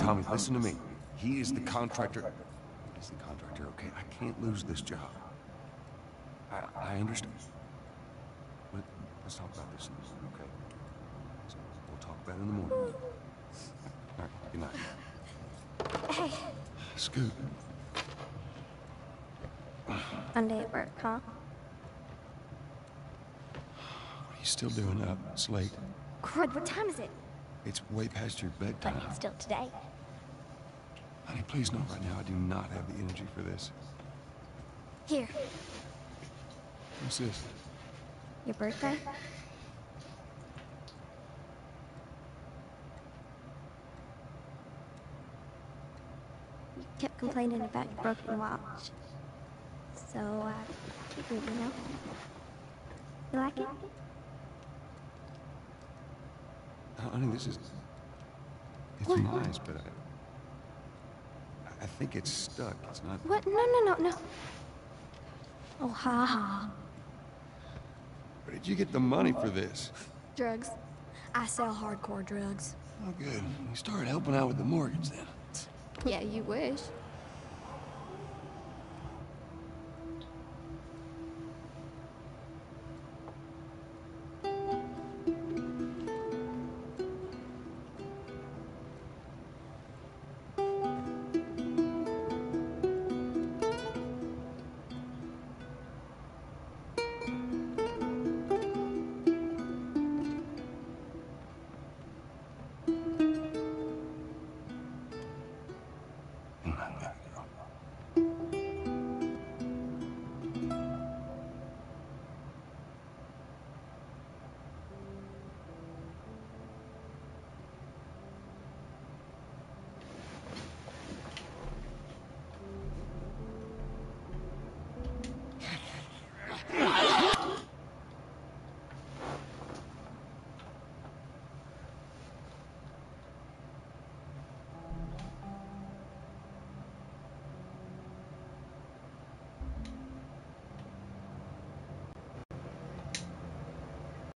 Tommy, listen to me. He is the contractor. He's the contractor, okay? I can't lose this job. I understand. Let's talk about this in the morning, okay? So we'll talk about it in the morning. All right, good night. Hey. Scoot. Monday at work, huh? What are you still doing up? It's late. Crud, what time is it? It's way past your bedtime. But it's still today. Honey, please know right now I do not have the energy for this. Here. What's this? Your birthday? You kept complaining about your broken watch. So, figured, you know. You like it? Honey, this is... It's What? nice, but I think it's stuck. It's not... What? No. Oh, ha ha. Where did you get the money for this? Drugs. I sell hardcore drugs. Oh, good. You started helping out with the mortgage, then. Yeah, you wish.